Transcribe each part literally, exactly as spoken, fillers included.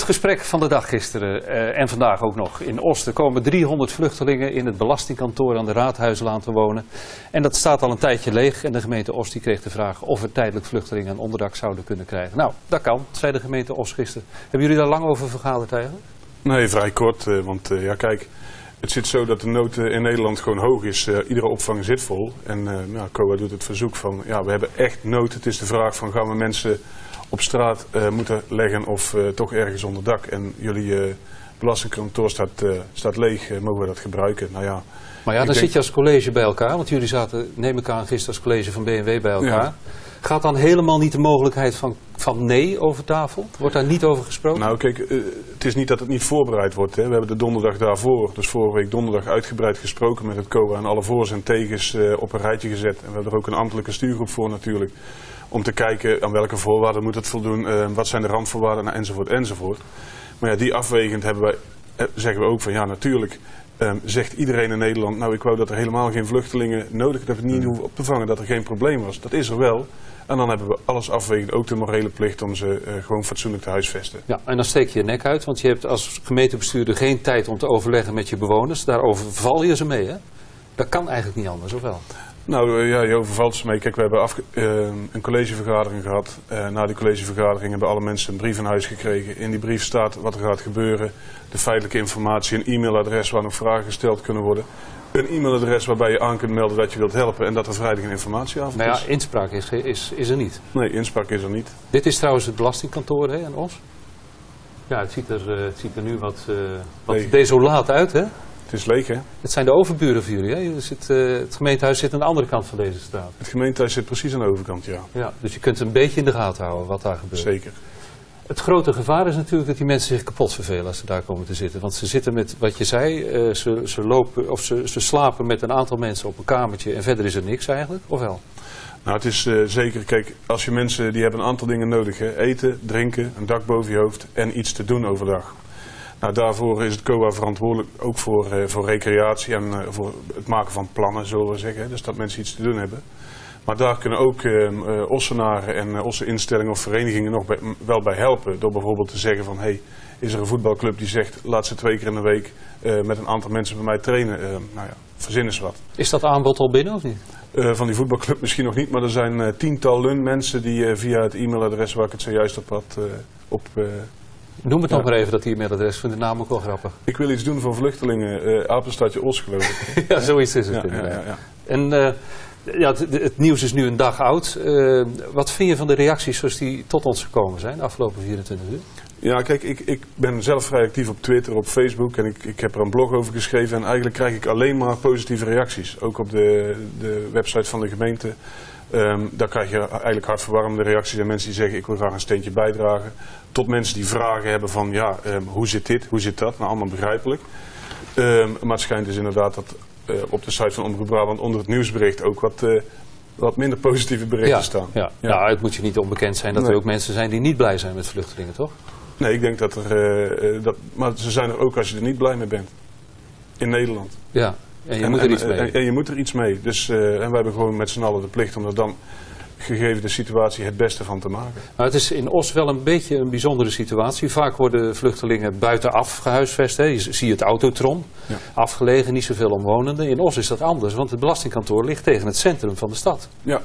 gesprek van de dag gisteren uh, en vandaag ook nog in Oost. Er komen driehonderd vluchtelingen in het belastingkantoor aan de Raadhuislaan te wonen. En dat staat al een tijdje leeg en de gemeente Oost die kreeg de vraag of er tijdelijk vluchtelingen een onderdak zouden kunnen krijgen. Nou, dat kan, zei de gemeente Oost gisteren. Hebben jullie daar lang over vergaderd eigenlijk? Nee, vrij kort, uh, want uh, ja kijk, het zit zo dat de nood uh, in Nederland gewoon hoog is. Uh, iedere opvang zit vol en uh, ja, C O A doet het verzoek van, ja we hebben echt nood. Het is de vraag van gaan we mensen op straat uh, moeten leggen of uh, toch ergens onder dak. En jullie uh, belastingkantoor staat, uh, staat leeg, uh, mogen we dat gebruiken? Nou ja, maar ja, dan denk... zit je als college bij elkaar, want jullie zaten, neem ik aan, gisteren als college van B N W bij elkaar. Ja. Gaat dan helemaal niet de mogelijkheid van, van nee over tafel? Wordt daar niet over gesproken? Nou kijk, uh, het is niet dat het niet voorbereid wordt. Hè. We hebben de donderdag daarvoor, dus vorige week donderdag uitgebreid gesproken met het C O A en alle voor's en tegens uh, op een rijtje gezet. En we hebben er ook een ambtelijke stuurgroep voor natuurlijk. Om te kijken aan welke voorwaarden moet het voldoen, uh, wat zijn de randvoorwaarden nou, enzovoort enzovoort. Maar ja, die afwegend hebben wij, uh, zeggen we ook van ja natuurlijk um, zegt iedereen in Nederland, nou ik wou dat er helemaal geen vluchtelingen nodig, dat we het niet hoeven op te vangen, dat er geen probleem was. Dat is er wel. En dan hebben we alles afwegend, ook de morele plicht om ze uh, gewoon fatsoenlijk te huisvesten. Ja, en dan steek je je nek uit, want je hebt als gemeentebestuurder geen tijd om te overleggen met je bewoners. Daarover val je ze mee, hè? Dat kan eigenlijk niet anders, of wel? Nou ja, je overvalt ze mee. Kijk, we hebben afge uh, een collegevergadering gehad. Uh, na die collegevergadering hebben alle mensen een brief in huis gekregen. In die brief staat wat er gaat gebeuren, de feitelijke informatie, een e-mailadres waar nog vragen gesteld kunnen worden. Een e-mailadres waarbij je aan kunt melden dat je wilt helpen en dat er vrijdag een informatieavond nou ja, is. inspraak is, is, is er niet. Nee, inspraak is er niet. Dit is trouwens het belastingkantoor hè, in Os. Ja, het ziet er, uh, het ziet er nu wat, uh, wat nee. desolaat uit, hè? Het is leeg, hè? Het zijn de overburen voor jullie, hè? Zit, uh, het gemeentehuis zit aan de andere kant van deze straat. Het gemeentehuis zit precies aan de overkant, ja. Ja, dus je kunt een beetje in de gaten houden wat daar gebeurt. Zeker. Het grote gevaar is natuurlijk dat die mensen zich kapot vervelen als ze daar komen te zitten. Want ze zitten met, wat je zei, uh, ze, ze, lopen, of ze, ze slapen met een aantal mensen op een kamertje en verder is er niks eigenlijk, of wel? Nou, het is uh, zeker, kijk, als je mensen, die hebben een aantal dingen nodig, hè? Eten, drinken, een dak boven je hoofd en iets te doen overdag. Nou, daarvoor is het C O A verantwoordelijk ook voor, uh, voor recreatie en uh, voor het maken van plannen, zullen we zeggen. Hè? Dus dat mensen iets te doen hebben. Maar daar kunnen ook uh, uh, Ossenaren en uh, Osse-instellingen of verenigingen nog bij, wel bij helpen. Door bijvoorbeeld te zeggen van, hey, is er een voetbalclub die zegt, laat ze twee keer in de week uh, met een aantal mensen bij mij trainen. Uh, nou ja, verzin eens wat. Is dat aanbod al binnen of niet? Uh, van die voetbalclub misschien nog niet, maar er zijn uh, tientallen mensen die uh, via het e-mailadres waar ik het zojuist op had, uh, op... Uh, Noem het ja. nog maar even, dat e-mailadres. Ik vind de naam ook wel grappig. Ik wil iets doen voor vluchtelingen. Uh, Apenstaatje Os, geloof ik. Ja, zoiets is het. Ja, ja, ja, ja. En uh, ja, het, het nieuws is nu een dag oud. Uh, wat vind je van de reacties zoals die tot ons gekomen zijn de afgelopen vierentwintig uur? Ja, kijk, ik, ik ben zelf vrij actief op Twitter, op Facebook en ik, ik heb er een blog over geschreven. En eigenlijk krijg ik alleen maar positieve reacties. Ook op de, de website van de gemeente. Um, daar krijg je eigenlijk hartverwarmende reacties en mensen die zeggen ik wil graag een steentje bijdragen. Tot mensen die vragen hebben van ja, um, hoe zit dit, hoe zit dat? Nou, allemaal begrijpelijk. Um, maar het schijnt dus inderdaad dat uh, op de site van Omroep Brabant onder het nieuwsbericht ook wat, uh, wat minder positieve berichten ja, staan. Ja. Ja. Nou, het moet je niet onbekend zijn dat nee. er ook mensen zijn die niet blij zijn met vluchtelingen, toch? Nee, ik denk dat er, uh, dat, maar ze zijn er ook als je er niet blij mee bent. In Nederland. Ja. En je en, moet er iets mee. En, en je moet er iets mee. Dus, uh, en wij hebben gewoon met z'n allen de plicht om er dan, gegeven de situatie, het beste van te maken. Nou, het is in Os wel een beetje een bijzondere situatie. Vaak worden vluchtelingen buitenaf gehuisvest. Hè. Je ziet het Autotron, ja. Afgelegen, niet zoveel omwonenden. In Os is dat anders, want het belastingkantoor ligt tegen het centrum van de stad. Ja,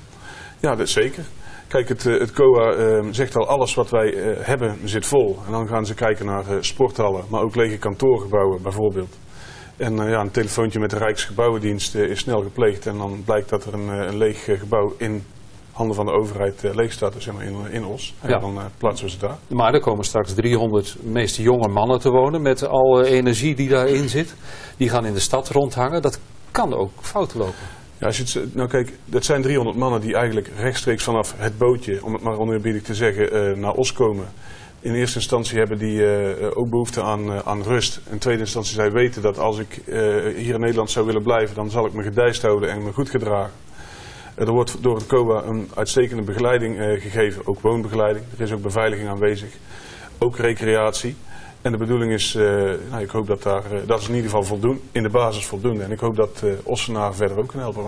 ja dat is zeker. Kijk, het, het C O A uh, zegt al, alles wat wij uh, hebben zit vol. En dan gaan ze kijken naar uh, sporthallen, maar ook lege kantoorgebouwen bijvoorbeeld. En uh, ja, een telefoontje met de Rijksgebouwendienst uh, is snel gepleegd. En dan blijkt dat er een, uh, een leeg uh, gebouw in handen van de overheid uh, leeg staat, dus zeg maar in, in Os. En ja. dan uh, plaatsen we ze daar. Maar er komen straks driehonderd meest jonge mannen te wonen met alle energie die daarin zit. Die gaan in de stad rondhangen. Dat kan ook fout lopen. Ja, als je het, nou kijk, dat zijn driehonderd mannen die eigenlijk rechtstreeks vanaf het bootje, om het maar oneerbiedig te zeggen, uh, naar Os komen. In eerste instantie hebben die uh, ook behoefte aan, uh, aan rust. In tweede instantie zij weten dat als ik uh, hier in Nederland zou willen blijven, dan zal ik me gedijst houden en me goed gedragen. Uh, er wordt door het C O A een uitstekende begeleiding uh, gegeven, ook woonbegeleiding. Er is ook beveiliging aanwezig, ook recreatie. En de bedoeling is, uh, nou, ik hoop dat daar, uh, dat is in ieder geval voldoende, in de basis voldoende. En ik hoop dat uh, Ossenaren verder ook kunnen helpen, want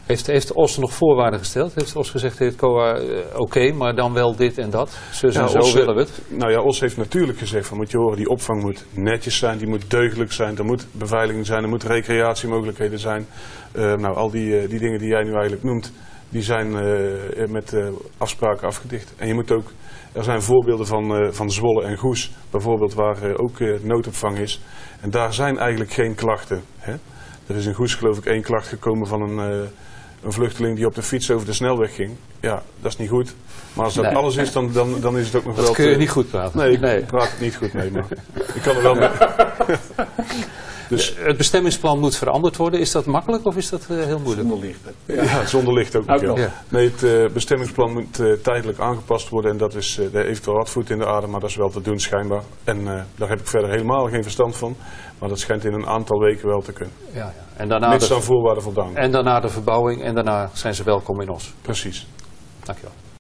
Heeft, heeft Os nog voorwaarden gesteld? Heeft Os gezegd, heeft C O A, uh, oké, okay, maar dan wel dit en dat? Zo, ja, zo Os, willen we het. Nou ja, Os heeft natuurlijk gezegd van, moet je horen, die opvang moet netjes zijn, die moet deugdelijk zijn, er moet beveiliging zijn, er moeten recreatiemogelijkheden zijn. Uh, nou, al die, uh, die dingen die jij nu eigenlijk noemt, die zijn uh, met uh, afspraken afgedicht. En je moet ook, er zijn voorbeelden van, uh, van Zwolle en Goes, bijvoorbeeld, waar uh, ook uh, noodopvang is. En daar zijn eigenlijk geen klachten. Hè? Er is in Goes geloof ik één klacht gekomen van een, uh, een vluchteling die op de fiets over de snelweg ging. Ja, dat is niet goed. Maar als dat nee. alles is, dan, dan, dan is het ook nog dat wel... Dat kun je te... niet goed praten. Nee, ik nee. praat het niet goed mee, maar ik kan er wel mee. Dus het bestemmingsplan moet veranderd worden. Is dat makkelijk of is dat uh, heel moeilijk? Zonder licht. Ja, ja, zonder licht ook nog. nog. Ja. Nee, het uh, bestemmingsplan moet uh, tijdelijk aangepast worden en dat is, uh, daar heeft wel wat voet in de aarde, maar dat is wel te doen schijnbaar. En uh, daar heb ik verder helemaal geen verstand van, maar dat schijnt in een aantal weken wel te kunnen. Ja, ja. En daarna Mits de, aan voorwaarden voldaan. En daarna de verbouwing en daarna zijn ze welkom in Os. Precies. Dankjewel.